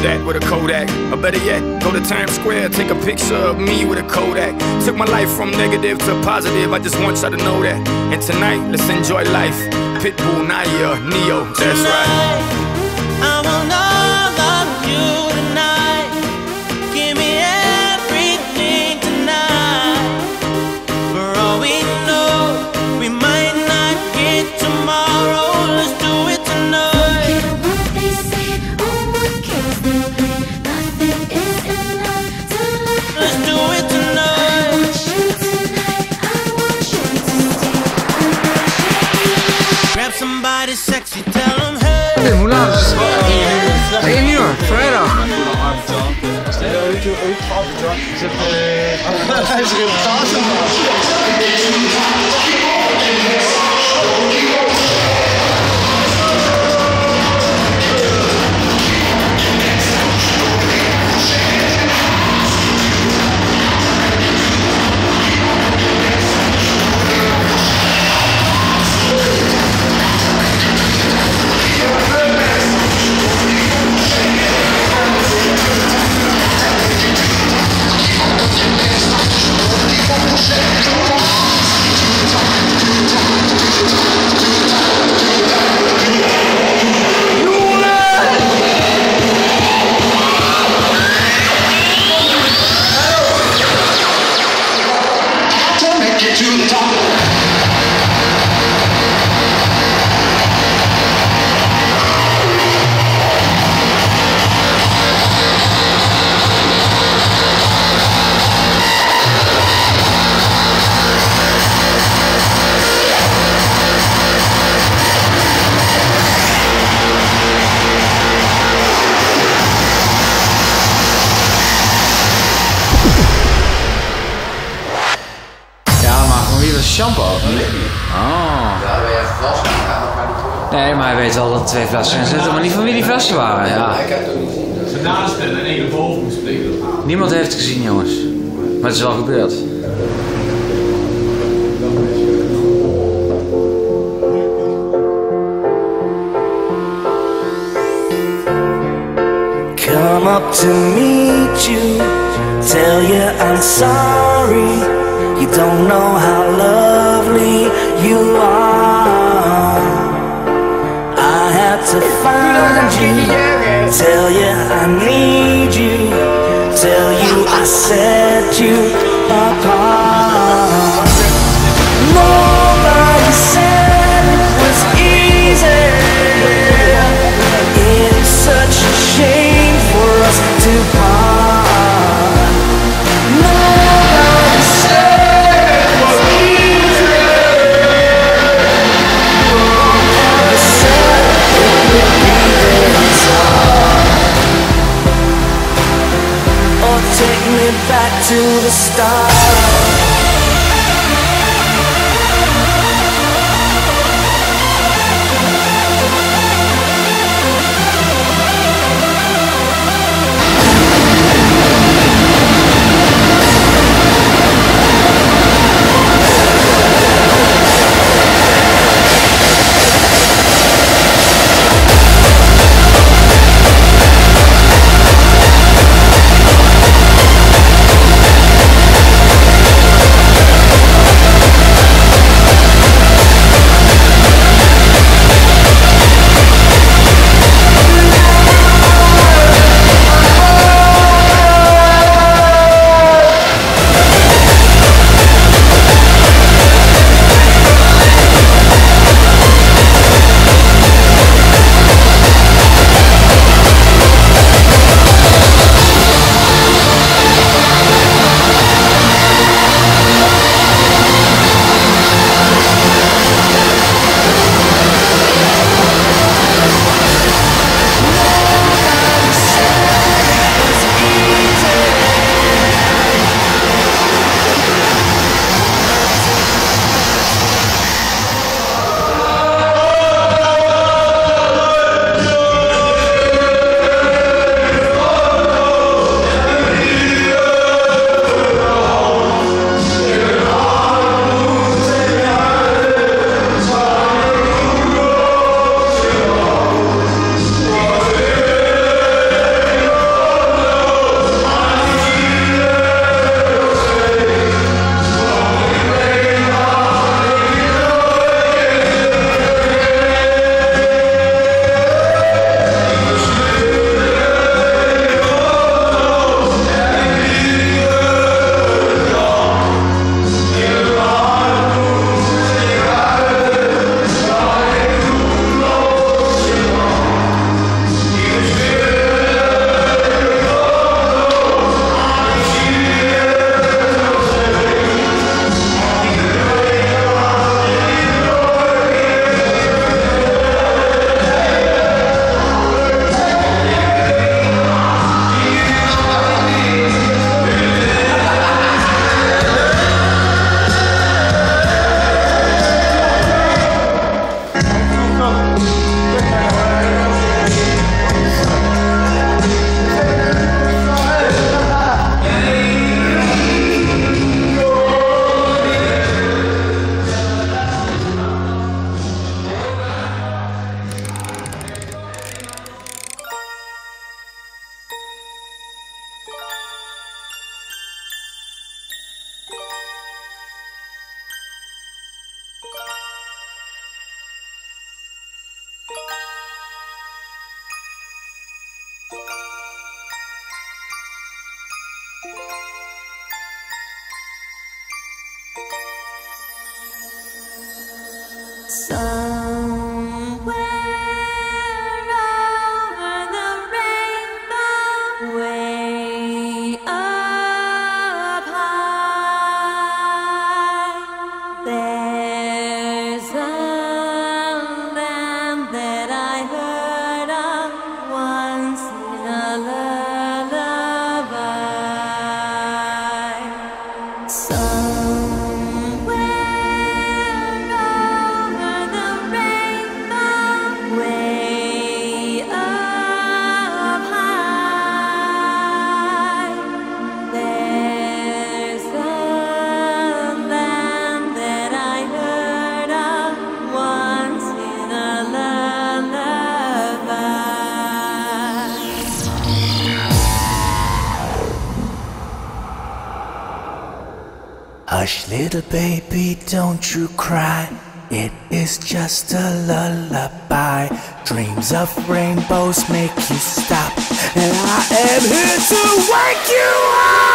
that with a Kodak. Or better yet, go to Times Square, take a picture of me with a Kodak. Took my life from negative to positive, I just want y'all to know that. And tonight, let's enjoy life. Pitbull, Naya, Neo, that's right. I will love you tonight. Give me everything tonight. For all we know, we might not get tomorrow. Let's do it tonight. What they say, oh, what kills them pain. Nothing is enough to love. Let's do it tonight. I want you tonight. I want you to stay. Grab somebody sexy, tell them hey. Hoe laat is het? 1 uur, vrijdag. Shampoo? Oh. Nee, maar hij weet wel dat 2 flessen erin zitten, maar niet van wie die flessen waren. Ja. Naast en één erboven moest spelen. Niemand heeft het gezien, jongens. Maar het is wel gebeurd. Come up to meet you, tell you I'm sorry. You don't know how lovely you are. I had to find you, tell you I need you, tell you I set you apart. Nobody said it was easy. It's such a shame for us to part. Nobody said it was easy. Nobody said it would be this hard. Oh, take me back to the start. Somewhere over the rainbow, way up high, there's a land that I heard of once in a lullaby. Somewhere over the rainbow, way up high, there's a land that I heard of once in a lullaby. Hush, little baby, don't you cry. It is just a lullaby. Dreams of rainbows make you stop, and I am here to wake you up.